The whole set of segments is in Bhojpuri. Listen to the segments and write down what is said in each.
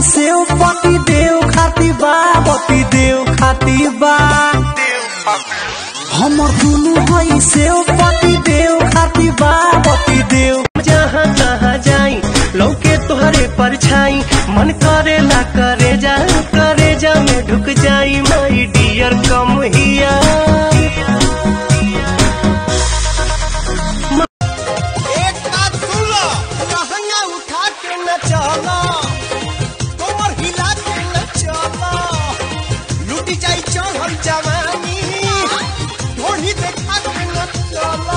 से पति देव खाती बा पति देव खाती बा हमर दुनु हई से पति देव खाती बा पति देव जहाँ जहाँ जाई लौके तोहरे परछाई मन करेला करे जा में ढुक जाई माई डियर कम हिया एक बात सुन लो लहंगा उठा के न चलो कमर हिला के न चलो लूटी जाई चढ़ल जवानी ढोली देखा के न चलो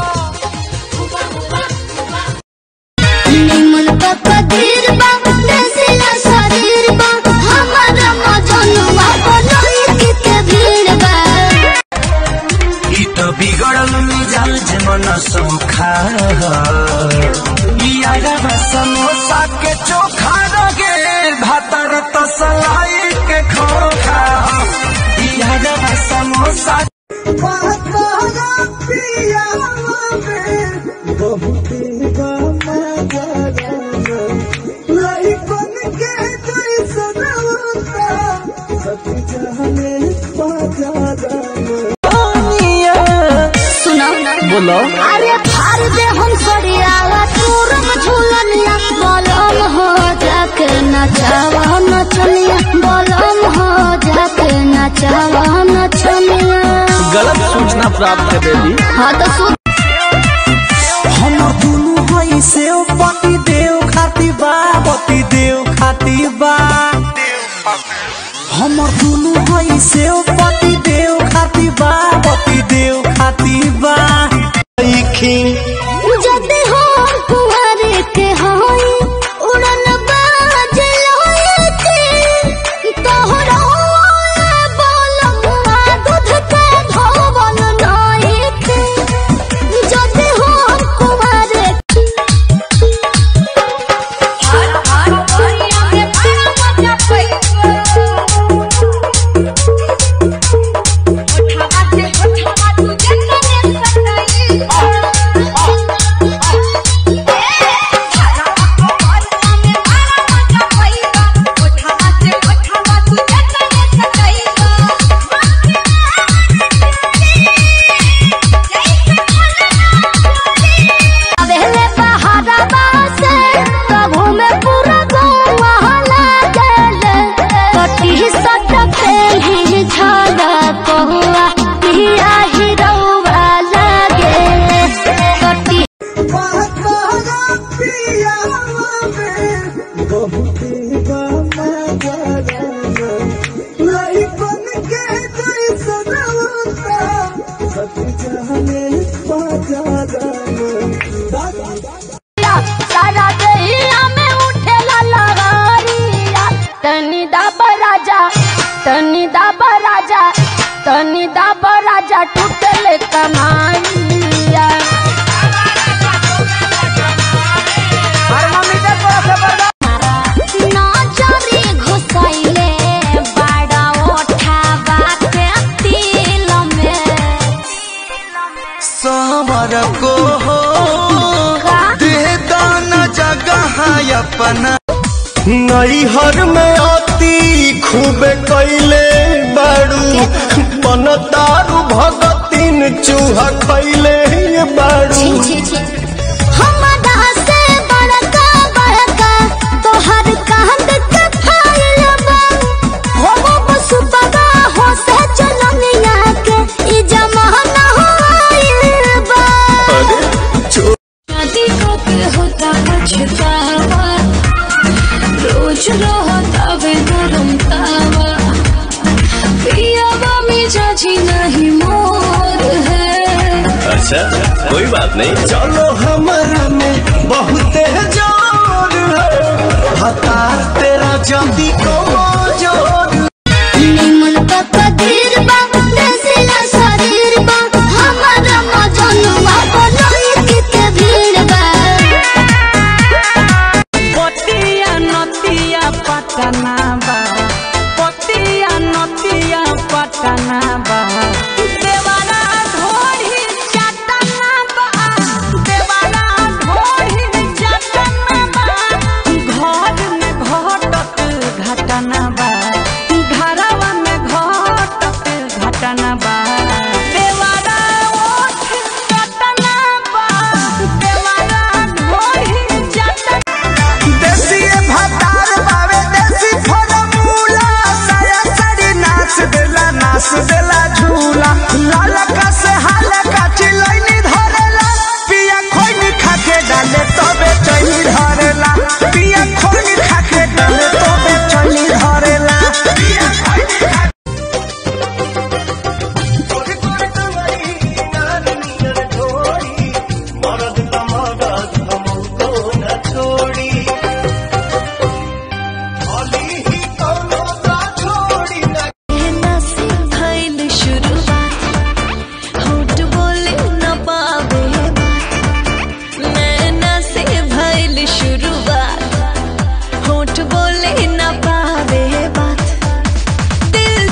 निमन पापा धीर बा नसिला शरीर बा हमारा मजनुआ बनोई के भीड़ बा ई तो बिगड़ल मिजाज मन सुखा यारा समोसा के चोखा रगे भातर तसलाई के खोखा यारा समोसा बोलो अरे फार दे हम सड़ियावा तोरम झूलनिया बलम हो जाके नचावा नचनिया बलम हो जाके नचावा नचनिया। गलत सूचना प्राप्त है बेबी। हाँ तो सुन हमर दुनु हई से पति देव खाती बा पति देव खाती बा हमर दुनु हई से पति देव खाती बा पति देव खाती बा जदे हो कुंवारे के होई उड़न बाज लोए के तोहरा बोलमुआ दूध के धोवन नई के जदे हो कुंवारे सारा दहिया में उठेला लगारिया तनी दाबा राजा टूटले कमाइया नजरी घुसैले बड़ा ओठावा के तिल में सावर को हो दे दाना जगह अपना नैहर में अति खूब कैले बाड़ू पन तारू भगतिन चूहा खैले बाड़ू हमारा से बड़का तोहर कांद के फाइल बा हो बसुबा हो से चलनिया के ई जमाना होइल बा शादी के होता पछतावा रोज रहता वे गरम तावा पियावा मिजाजी नहीं मोर है। अच्छा कोई बात नहीं चलो हमारा में बहुत जोर है हतार तेरा जल्दी को जोर निमन पापा धीर बा नसिला शरीर बा हमारा मजनुआ बनोई के भीड़ बा पतिया नतिया पटना बा पतिया नतिया पटना बा देवारा ढोढ़ी चटना बा देवारा ढोढ़ी चटना बा घर में घटत बोले न पावे बात दिल